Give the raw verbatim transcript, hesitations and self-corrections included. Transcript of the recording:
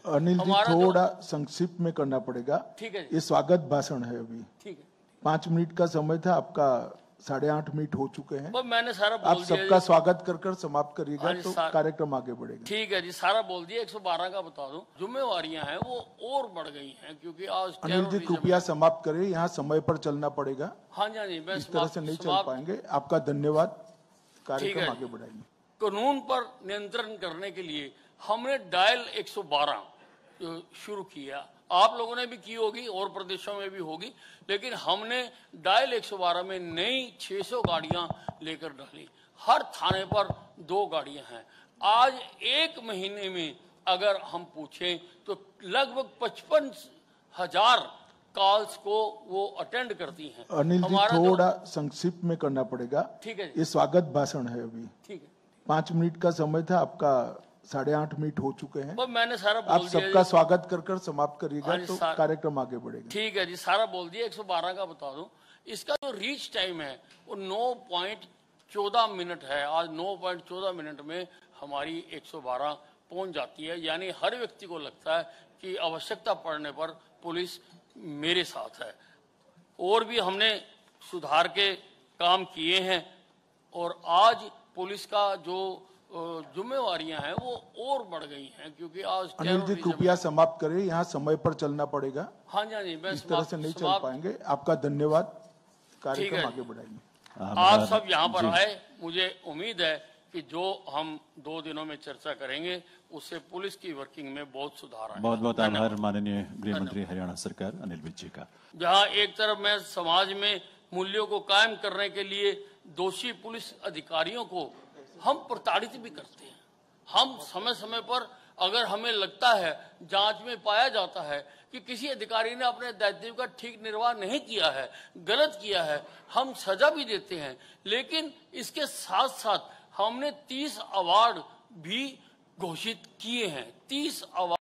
अनिल जी थोड़ा संक्षिप्त में करना पड़ेगा। ठीक है। ये स्वागत भाषण है, अभी ठीक है, पाँच मिनट का समय था, आपका साढ़े आठ मिनट हो चुके हैं। वो मैंने सारा बोल आप दिया सबका स्वागत कर कर समाप्त करिएगा तो सार... कार्यक्रम आगे बढ़ेगा। ठीक है जी, सारा बोल दिया। एक सौ बारह का बता दूं, जिम्मेवारियां हैं वो और बढ़ गई हैं क्योंकि आज अनिल जी कृपया समाप्त करिए, यहाँ समय पर चलना पड़ेगा। हाँ जी, हाँ जी, मैं इस तरह से नहीं चल पाएंगे। आपका धन्यवाद, कार्यक्रम आगे बढ़ाएंगे। कानून पर नियंत्रण करने के लिए हमने डायल एक सौ बारह शुरू किया। आप लोगों ने भी की होगी और प्रदेशों में भी होगी, लेकिन हमने डायल एक सौ बारह में नई छह सौ गाड़ियां लेकर डाली। हर थाने पर दो गाड़ियां हैं। आज एक महीने में अगर हम पूछें तो लगभग पचपन हजार कॉल्स को वो अटेंड करती हैं। अनिल जी थोड़ा तो... संक्षिप्त में करना पड़ेगा। ठीक है। ये स्वागत भाषण है, अभी ठीक है, पाँच मिनट का समय था, आपका साढ़े आठ मिनट हो चुके हैं। वो मैंने सारा बोल आप दिया। सबका स्वागत कर कर समाप्त करिएगा तो सार... कार्यक्रम आगे बढ़ेगा। ठीक है जी, सारा बोल दिया। एक सौ बारह का बता दूं, इसका जो रीच टाइम है वो नौ पॉइंट चौदह मिनट है। आज नौ पॉइंट चौदह मिनट में हमारी एक सौ बारह पहुंच जाती है। यानी हर व्यक्ति को लगता है कि आवश्यकता पड़ने पर पुलिस मेरे साथ है। और भी हमने सुधार के काम किए हैं और आज पुलिस का जो जिम्मेवारियां हैं वो और बढ़ गई हैं क्योंकि आज अनिल जी कृपया समाप्त करिए, यहाँ समय पर चलना पड़ेगा। हाँ जी, हाँ जी, मैं इस तरह से नहीं चल पाएंगे। आपका धन्यवाद, कार्यक्रम आगे बढ़ाएंगे। आप सब यहाँ पर आए, मुझे उम्मीद है कि जो हम दो दिनों में चर्चा करेंगे उससे पुलिस की वर्किंग में बहुत सुधार आएगा। बहुत बहुत आभार माननीय गृह मंत्री हरियाणा सरकार अनिल विज जी का। जहाँ एक तरफ मैं समाज में मूल्यों को कायम करने के लिए दोषी पुलिस अधिकारियों को हम प्रताड़ित भी करते हैं। हम समय समय पर अगर हमें लगता है, जांच में पाया जाता है कि किसी अधिकारी ने अपने दायित्व का ठीक निर्वाह नहीं किया है, गलत किया है, हम सजा भी देते हैं। लेकिन इसके साथ साथ हमने तीस अवार्ड भी घोषित किए हैं। तीस अवार्ड